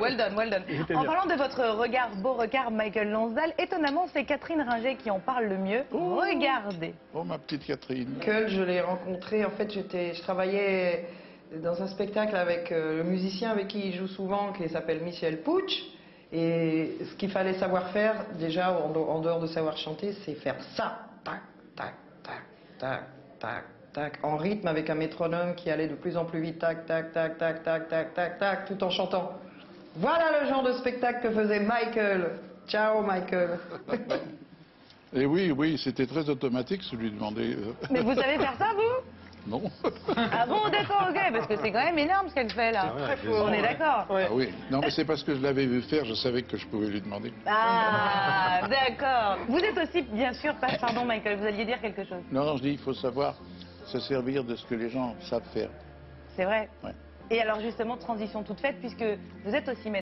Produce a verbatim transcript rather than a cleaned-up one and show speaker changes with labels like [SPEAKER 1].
[SPEAKER 1] well done, well done. En parlant de votre regard, beau regard, Michael Lonsdale, étonnamment, c'est Catherine Ringer qui en parle le mieux.
[SPEAKER 2] Oh.
[SPEAKER 1] Regardez.
[SPEAKER 2] Oh, ma petite Catherine.
[SPEAKER 3] Michael, je l'ai rencontré, en fait, j'étais, je travaillais dans un spectacle avec euh, le musicien avec qui il joue souvent, qui s'appelle Michel Puig. Et ce qu'il fallait savoir faire, déjà, en, en dehors de savoir chanter, c'est faire ça. Tac, tac, tac, tac, tac, tac, en rythme avec un métronome qui allait de plus en plus vite. Tac, tac, tac, tac, tac, tac, tac, tac, tout en chantant. Voilà le genre de spectacle que faisait Michael. Ciao, Michael.
[SPEAKER 2] Et oui, oui, c'était très automatique, ce lui demander. euh,
[SPEAKER 1] Mais vous savez faire ça, vous?
[SPEAKER 2] Non.
[SPEAKER 1] Ah bon, d'accord, ok, parce que c'est quand même énorme ce qu'elle fait là.
[SPEAKER 4] vrai,
[SPEAKER 1] On est d'accord.
[SPEAKER 2] Ah oui. Non, mais c'est parce que je l'avais vu faire, je savais que je pouvais lui demander.
[SPEAKER 1] Ah, d'accord. Vous êtes aussi, bien sûr, pas- pardon Michael, vous alliez dire quelque chose.
[SPEAKER 2] Non, non, je dis, il faut savoir se servir de ce que les gens savent faire.
[SPEAKER 1] C'est vrai.
[SPEAKER 2] Ouais.
[SPEAKER 1] Et alors justement, transition toute faite, puisque vous êtes aussi